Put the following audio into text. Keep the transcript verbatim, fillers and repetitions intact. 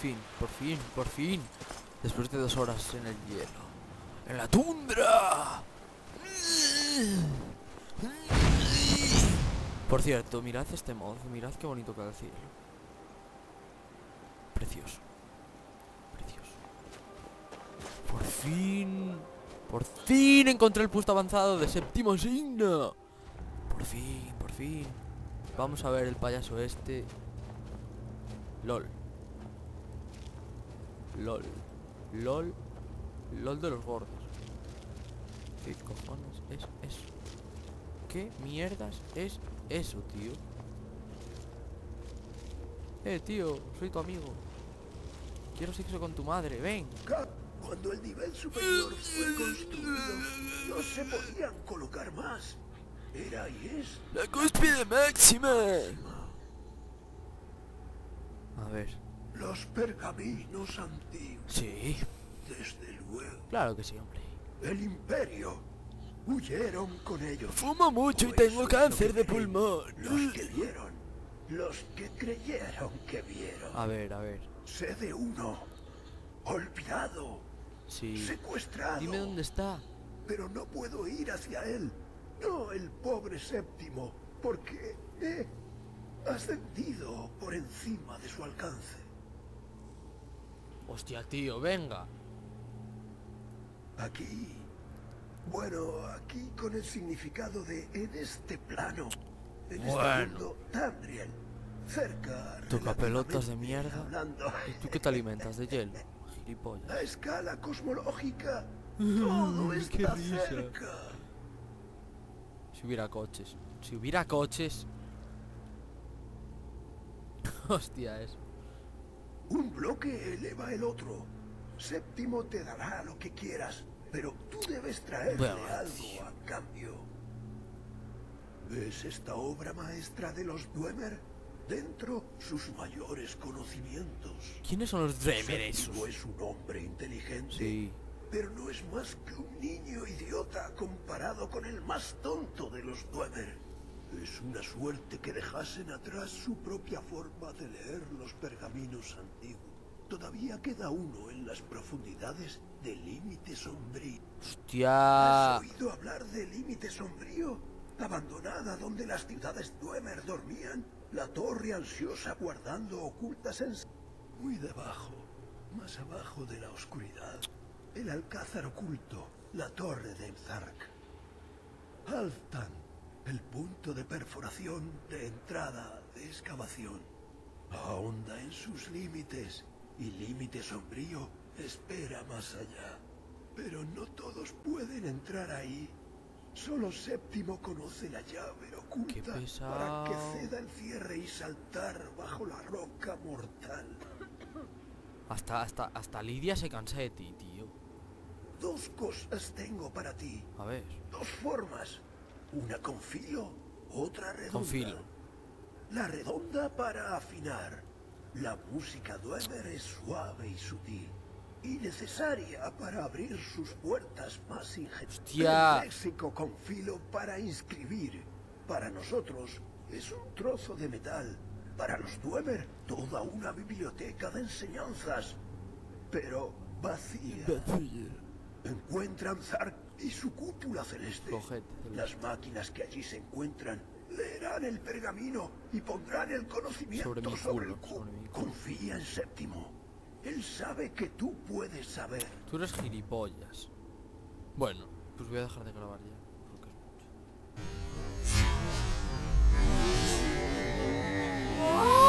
fin, por fin, por fin. Después de dos horas en el hielo. ¡En la tundra! Por cierto, mirad este mod, mirad qué bonito queda el cielo. Precioso. Precioso. Por fin. Por fin encontré el puesto avanzado de séptimo signo. Por fin, por fin. Vamos a ver el payaso este. LOL. LOL. LOL. LOL de los gordos. ¿Qué cojones es eso? ¿Qué mierdas es eso, tío? Eh, tío, soy tu amigo. Quiero sexo con tu madre, ven. Cuando el nivel superior fue construido, no se podían colocar más. Era y es la cúspide máxima. A ver. Los pergaminos antiguos. Sí. Desde luego. Claro que sí, hombre. El imperio. Huyeron con ellos. Fumo mucho y O tengo eso cáncer es lo de que creen pulmón. Los que vieron. Los que creyeron que vieron. A ver, a ver. Sé de uno. Olvidado. Sí. Secuestrado. Dime dónde está. Pero no puedo ir hacia él. No el pobre séptimo. Porque he ascendido por encima de su alcance. Hostia, tío, venga. Aquí. Bueno, aquí con el significado de en este plano. En Bueno. este mundo Tamriel. Cerca. Toca pelotas de relativamente mierda. hablando. ¿Y tú qué te alimentas? ¿De hielo? Gilipollas. A escala cosmológica. Todo Qué está risa. cerca. Si hubiera coches. Si hubiera coches. Hostia, eso. Un bloque eleva el otro. Séptimo te dará lo que quieras, pero tú debes traerle Bueno, algo tío. a cambio. ¿Ves esta obra maestra de los Dwemer? Dentro, sus mayores conocimientos. ¿Quiénes son los Dremer Séptimo esos? es un hombre inteligente, Sí. pero no es más que un niño idiota comparado con el más tonto de los Dwemer. Es una suerte que dejasen atrás su propia forma de leer los pergaminos antiguos. Todavía queda uno en las profundidades del límite sombrío. Hostia. ¿Has oído hablar del límite sombrío? Abandonada donde las ciudades Dwemer dormían, la torre ansiosa guardando ocultas en... Muy debajo, más abajo de la oscuridad, el alcázar oculto, la torre de Zark. Altan, el punto de perforación, de entrada, de excavación. Ahonda en sus límites, y límite sombrío espera más allá. Pero no todos pueden entrar ahí. Solo Séptimo conoce la llave oculta Qué pesado. para que ceda el cierre y saltar bajo la roca mortal. Hasta, hasta, hasta Lidia se cansa de ti, tío. Dos cosas tengo para ti. A ver. Dos formas. Una con filo, otra redonda. Con filo. La redonda para afinar. La música Dwemer es suave y sutil. Y necesaria para abrir sus puertas más ingeniosas. ¡Hostia! El léxico con filo para inscribir. Para nosotros es un trozo de metal. Para los Dwemer, toda una biblioteca de enseñanzas. Pero vacía. Encuentran Zark y su cúpula celeste. Flojete, celeste. Las máquinas que allí se encuentran leerán el pergamino y pondrán el conocimiento Sobre mi sobre culo, el cu- sobre mi culo. Confía en Séptimo. Él sabe que tú puedes saber. Tú eres gilipollas. Bueno, pues voy a dejar de grabar ya. Porque es mucho.